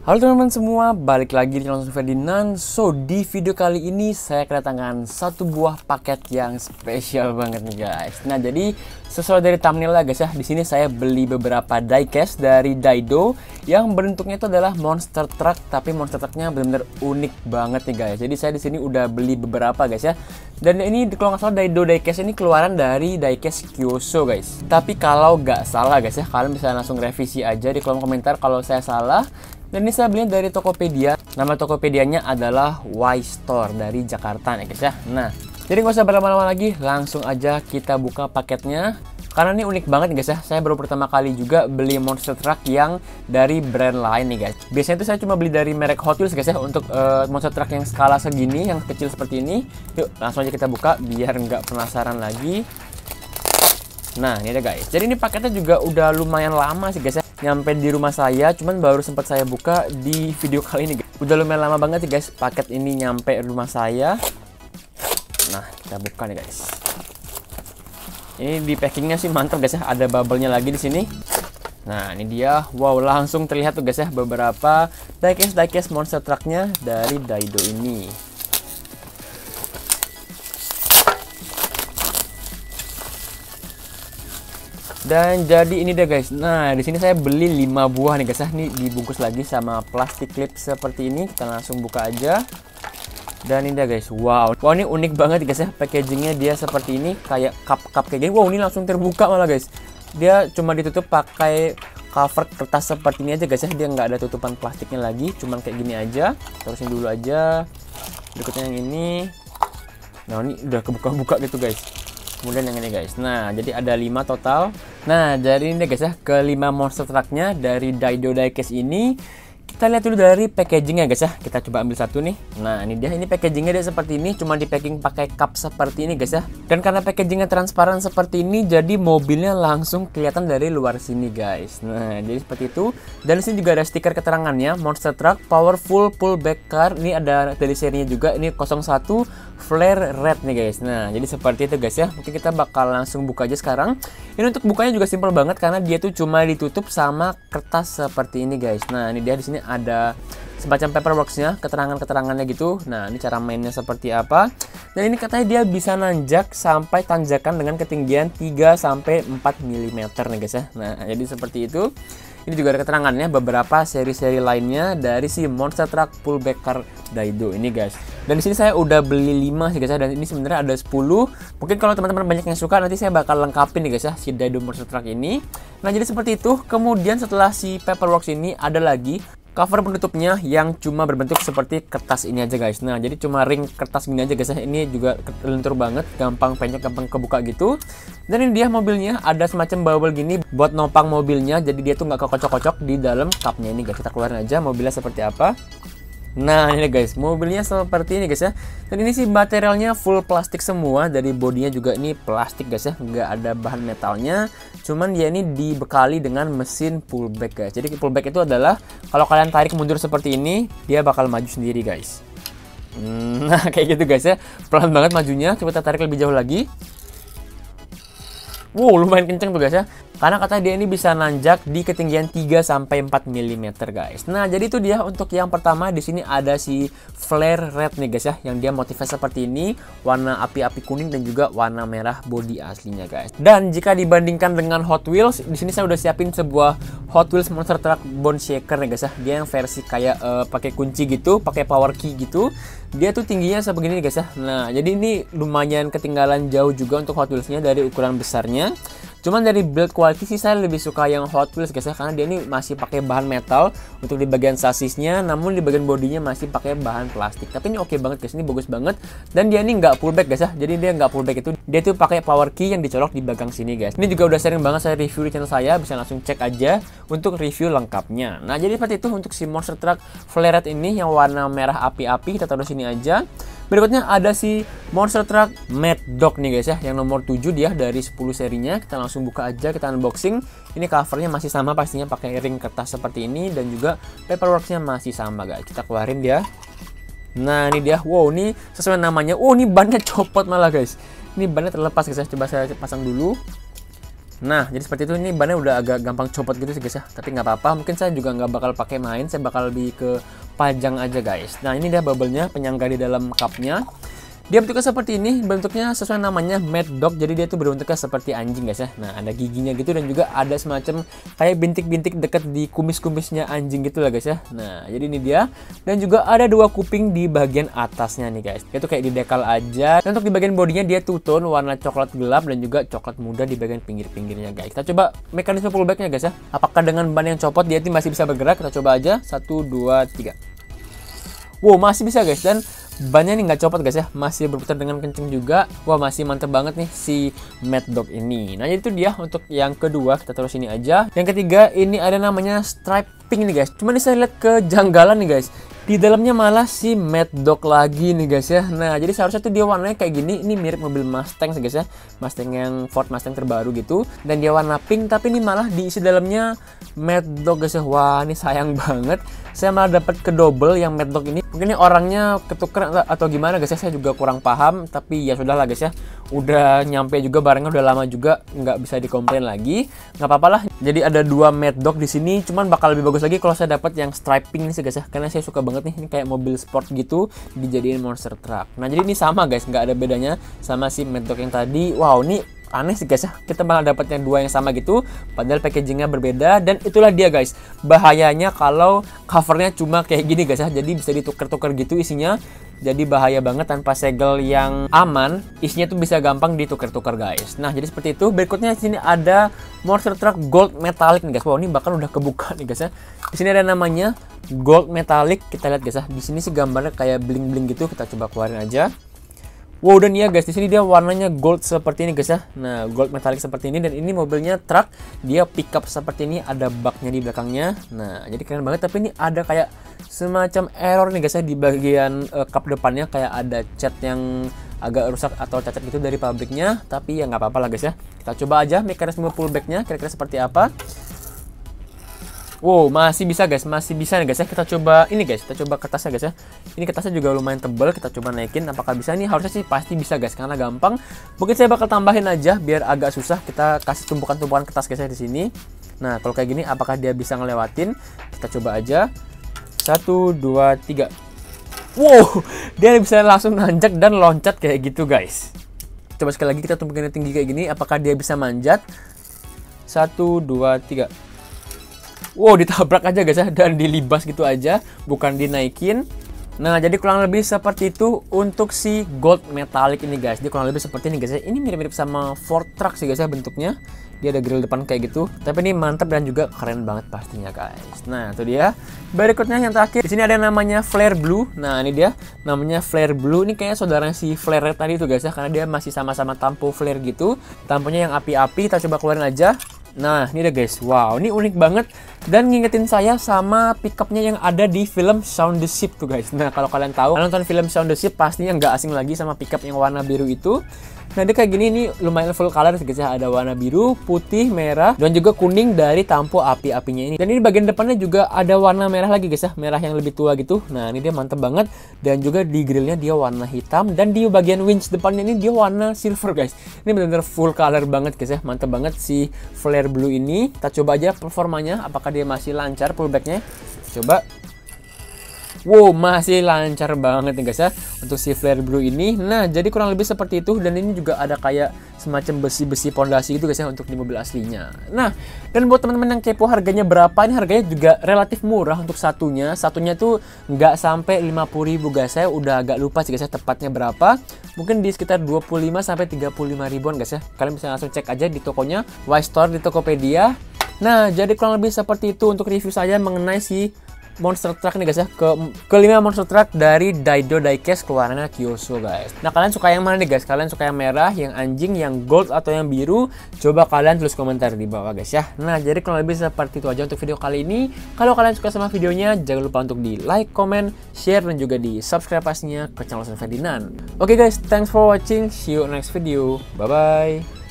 Halo teman-teman semua, balik lagi di channel Ferdinand. So, di video kali ini saya kedatangan satu buah paket yang spesial banget nih guys. Nah, jadi sesuai dari thumbnail lah guys ya. Di sini saya beli beberapa diecast dari Daido yang bentuknya itu adalah monster truck, tapi monster trucknya benar-benar unik banget nih guys. Jadi saya di sini udah beli beberapa guys ya. Dan ini kalau nggak salah Daido diecast ini keluaran dari diecast Kyoso guys. Tapi kalau nggak salah guys ya, kalian bisa langsung revisi aja di kolom komentar kalau saya salah. Dan ini saya beli dari Tokopedia. Nama Tokopedianya adalah Y Store dari Jakarta nih guys ya. Nah, jadi nggak usah berlama-lama lagi, langsung aja kita buka paketnya. Karena ini unik banget nih guys ya. Saya baru pertama kali juga beli monster truck yang dari brand lain nih guys. Biasanya itu saya cuma beli dari merek Hot Wheels guys ya. Untuk monster truck yang skala segini, yang kecil seperti ini. Yuk langsung aja kita buka biar nggak penasaran lagi. Nah ini ada guys. Jadi ini paketnya juga udah lumayan lama sih guys ya. Nyampe di rumah saya, cuman baru sempat saya buka di video kali ini guys. Udah lumayan lama banget sih guys paket ini nyampe rumah saya. Nah kita buka nih guys. Ini di packingnya sih mantap guys ya. Ada bubble-nya lagi di sini. Nah ini dia. Wow, langsung terlihat tuh guys ya beberapa diecast monster trucknya dari Daido ini. Dan jadi ini deh guys. Nah, di sini saya beli 5 buah nih guys ya. Ini dibungkus lagi sama plastik clip seperti ini. Kita langsung buka aja. Dan ini deh guys. Wow. Wow, ini unik banget guys ya. Packagingnya dia seperti ini, kayak cup kayak gini. Wow, ini langsung terbuka malah guys. Dia cuma ditutup pakai cover kertas seperti ini aja guys ya. Dia nggak ada tutupan plastiknya lagi. Cuman kayak gini aja. Terusin dulu aja. Berikutnya yang ini. Nah, ini udah kebuka-buka gitu guys. Kemudian yang ini guys. Nah, jadi ada 5 total. Nah, jadi ini guys ya, kelima monster trucknya dari Daido diecast ini. Kita lihat dulu dari packagingnya guys ya. Kita coba ambil satu nih. Nah, ini dia. Ini packagingnya dia seperti ini. Cuma di packing pakai cup seperti ini guys ya. Dan karena packagingnya transparan seperti ini, jadi mobilnya langsung kelihatan dari luar sini guys. Nah, jadi seperti itu. Dan di sini juga ada stiker keterangannya. Monster Truck Powerful Pullback Car. Ini ada dari serinya juga. Ini 01 Flare Red nih guys. Nah, jadi seperti itu guys ya. Mungkin kita bakal langsung buka aja sekarang. Ini untuk bukanya juga simpel banget karena dia tuh cuma ditutup sama kertas seperti ini guys. Nah, ini dia di sini ada semacam paperworksnya, keterangan-keterangannya gitu. Nah, ini cara mainnya seperti apa. Dan ini katanya dia bisa nanjak sampai tanjakan dengan ketinggian 3 sampai 4 mm nih guys ya. Nah, jadi seperti itu. Ini juga ada keterangannya beberapa seri-seri lainnya dari si Monster Truck Pullback Car Daido ini guys. Dan di sini saya udah beli 5 sih guys ya, dan ini sebenarnya ada 10. Mungkin kalau teman-teman banyak yang suka nanti saya bakal lengkapin nih guys ya si Daido Monster Truck ini. Nah, jadi seperti itu. Kemudian setelah si paperworks ini ada lagi cover penutupnya yang cuma berbentuk seperti kertas ini aja guys. Nah, jadi cuma ring kertas gini aja guys ya. Ini juga lentur banget, gampang penyok, gampang kebuka gitu. Dan ini dia mobilnya, ada semacam bubble gini buat nopang mobilnya. Jadi dia tuh nggak kekocok-kocok di dalam cupnya ini guys. Kita keluarin aja mobilnya seperti apa. Nah ini guys, mobilnya seperti ini guys ya. Dan ini sih materialnya full plastik semua. Dari bodinya juga ini plastik guys ya, nggak ada bahan metalnya. Cuman dia ini dibekali dengan mesin pullback guys. Jadi pullback itu adalah kalau kalian tarik mundur seperti ini, dia bakal maju sendiri guys. Nah kayak gitu guys ya, pelan banget majunya. Coba kita tarik lebih jauh lagi. Wow, lumayan kenceng tuh guys ya. Karena katanya dia ini bisa nanjak di ketinggian 3 sampai 4 mm guys. Nah, jadi itu dia untuk yang pertama. Di sini ada si Flare Red nih guys ya, yang dia motifnya seperti ini, warna api-api kuning dan juga warna merah body aslinya guys. Dan jika dibandingkan dengan Hot Wheels, di sini saya udah siapin sebuah Hot Wheels Monster Truck Bone Shaker nih guys ya. Dia yang versi kayak pakai kunci gitu, pakai power key gitu. Dia tuh tingginya sebegini nih guys ya. Nah, jadi ini lumayan ketinggalan jauh juga untuk Hot Wheels-nya dari ukuran besarnya. Cuman dari build quality sih saya lebih suka yang Hot Wheels guys ya, karena dia ini masih pakai bahan metal untuk di bagian sasisnya, namun di bagian bodinya masih pakai bahan plastik. Tapi ini oke banget guys, ini bagus banget. Dan dia ini nggak pullback guys ya, jadi dia nggak pullback itu, dia tuh pakai power key yang dicolok di bagian sini guys. Ini juga udah sering banget saya review di channel saya, bisa langsung cek aja untuk review lengkapnya. Nah jadi seperti itu untuk si Monster Truck Flare Red ini yang warna merah api-api, kita taruh sini aja. Berikutnya ada si Monster Truck Mad Dog nih guys ya, yang nomor 7 dia dari 10 serinya. Kita langsung buka aja, kita unboxing. Ini covernya masih sama pastinya, pakai ring kertas seperti ini, dan juga paperworksnya masih sama guys. Kita keluarin dia. Nah ini dia. Wow, ini sesuai namanya. Oh, ini bannya copot malah guys. Ini bannya terlepas guys ya. Coba saya pasang dulu. Nah, jadi seperti itu. Ini bannya udah agak gampang copot gitu sih guys ya. Tapi nggak apa-apa, mungkin saya juga nggak bakal pakai main, saya bakal lebih ke pajang aja guys. Nah, ini dia bubble-nya, penyangga di dalam cupnya. Dia bentuknya seperti ini, bentuknya sesuai namanya Mad Dog. Jadi dia tuh bentuknya seperti anjing guys ya. Nah, ada giginya gitu dan juga ada semacam kayak bintik-bintik dekat di kumis-kumisnya anjing gitu lah guys ya. Nah, jadi ini dia. Dan juga ada 2 kuping di bagian atasnya nih guys. Itu kayak di dekal aja. Dan untuk di bagian bodinya dia two tone warna coklat gelap dan juga coklat muda di bagian pinggir-pinggirnya guys. Kita coba mekanisme pullbacknya guys ya. Apakah dengan ban yang copot dia masih bisa bergerak? Kita coba aja. 1, 2, 3. Wow, masih bisa guys. Dan bannya ini nggak copot guys ya, masih berputar dengan kenceng juga. Wah, masih mantep banget nih si Mad Dog ini. Nah, jadi itu dia untuk yang kedua, kita terus ini aja. Yang ketiga ini ada namanya striping nih guys. Cuman saya lihat kejanggalan nih guys, di dalamnya malah si Mad Dog lagi nih guys ya. Nah, jadi seharusnya tuh dia warnanya kayak gini. Ini mirip mobil Mustang sih guys ya, Mustang yang Ford Mustang terbaru gitu. Dan dia warna pink, tapi ini malah diisi dalamnya Mad Dog guys ya. Wah, ini sayang banget. Saya malah dapat ke double yang Mad Dog ini. Mungkin ini orangnya ketuker atau gimana guys ya, saya juga kurang paham. Tapi ya sudahlah guys ya, udah nyampe juga barangnya, udah lama juga, nggak bisa dikomplain lagi. Nggak apa-apa lah. Jadi ada 2 Mad Dog di sini. Cuman bakal lebih bagus lagi kalau saya dapat yang striping nih sih guys ya, karena saya suka banget nih. Ini kayak mobil sport gitu dijadiin monster truck. Nah, jadi ini sama guys, nggak ada bedanya sama si Mad Dog yang tadi. Wow, ini aneh sih guys ya, kita malah dapatnya 2 yang sama gitu, padahal packagingnya berbeda. Dan itulah dia guys, bahayanya kalau covernya cuma kayak gini guys ya, jadi bisa ditukar-tukar gitu isinya. Jadi bahaya banget, tanpa segel yang aman, isinya tuh bisa gampang ditukar-tukar guys. Nah, jadi seperti itu. Berikutnya di sini ada Monster Truck Gold Metallic nih guys. Wow, ini bahkan udah kebuka nih guys ya. Di sini ada namanya Gold Metallic. Kita lihat guys ya, di sini sih gambarnya kayak bling-bling gitu. Kita coba keluarin aja. Wow, dan ya guys, di sini dia warnanya gold seperti ini guys ya. Nah, gold metallic seperti ini, dan ini mobilnya truk, dia pickup seperti ini, ada baknya di belakangnya. Nah, jadi keren banget. Tapi ini ada kayak semacam error nih guys ya di bagian kap depannya, kayak ada cat yang agak rusak atau cacat gitu dari pabriknya. Tapi ya nggak apa-apa lah guys ya. Kita coba aja mekanisme pullbacknya kira-kira seperti apa. Wow, masih bisa guys, masih bisa nih guys ya. Kita coba ini guys, kita coba kertasnya guys ya. Ini kertasnya juga lumayan tebal, kita coba naikin. Apakah bisa? Ini harusnya sih pasti bisa guys, karena gampang. Mungkin saya bakal tambahin aja biar agak susah. Kita kasih tumpukan-tumpukan kertas guys ya di sini. Nah, kalau kayak gini apakah dia bisa ngelewatin? Kita coba aja. 1, 2, 3. Wow, dia bisa langsung nanjak dan loncat kayak gitu guys. Coba sekali lagi kita tumpukin tinggi kayak gini, apakah dia bisa manjat? 1, 2, 3. Wow, ditabrak aja guys ya, dan dilibas gitu aja, bukan dinaikin. Nah, jadi kurang lebih seperti itu untuk si Gold Metallic ini guys. Dia kurang lebih seperti ini guys ya. Ini mirip-mirip sama Ford Truck sih guys ya bentuknya. Dia ada grill depan kayak gitu. Tapi ini mantap dan juga keren banget pastinya guys. Nah, itu dia. Berikutnya yang terakhir, di sini ada yang namanya Flare Blue. Nah, ini dia namanya Flare Blue. Ini kayaknya saudaranya si Flare tadi tuh guys ya, karena dia masih sama-sama tampo flare gitu. Tamponya yang api-api. Kita coba keluarin aja. Nah, ini deh guys. Wow, ini unik banget dan ngingetin saya sama pickupnya yang ada di film Shaun the Sheep tuh guys. Nah, kalau kalian tahu, kalian nonton film Shaun the Sheep pastinya nggak asing lagi sama pickup yang warna biru itu. Nah, dia kayak gini, ini lumayan full color guys ya. Ada warna biru, putih, merah, dan juga kuning dari tampo api-apinya ini. Dan ini bagian depannya juga ada warna merah lagi guys ya, merah yang lebih tua gitu. Nah, ini dia mantep banget. Dan juga di grillnya dia warna hitam, dan di bagian winch depannya ini dia warna silver guys. Ini benar-benar full color banget guys ya, mantep banget si Flare Blue ini. Kita coba aja performanya, apakah dia masih lancar pullbacknya. Coba. Wow, masih lancar banget nih guys ya untuk si Flare Blue ini. Nah, jadi kurang lebih seperti itu. Dan ini juga ada kayak semacam besi-besi pondasi gitu guys ya untuk di mobil aslinya. Nah, dan buat teman-teman yang kepo harganya berapa, ini harganya juga relatif murah untuk satunya. Satunya tuh nggak sampai 50.000 guys. Saya udah agak lupa sih guys ya tepatnya berapa. Mungkin di sekitar 25 sampai 35 ribuan guys ya. Kalian bisa langsung cek aja di tokonya, Y-Store di Tokopedia. Nah, jadi kurang lebih seperti itu untuk review saya mengenai si monster truck nih guys ya, kelima monster truck dari Daido Diecast keluarannya Kyosho guys. Nah, kalian suka yang mana nih guys? Kalian suka yang merah, yang anjing, yang gold, atau yang biru? Coba kalian tulis komentar di bawah guys ya. Nah, jadi kurang lebih seperti itu aja untuk video kali ini. Kalau kalian suka sama videonya, jangan lupa untuk di like, comment, share, dan juga di subscribe pastinya ke channel Ferdinand. Oke guys, thanks for watching. See you next video. Bye bye.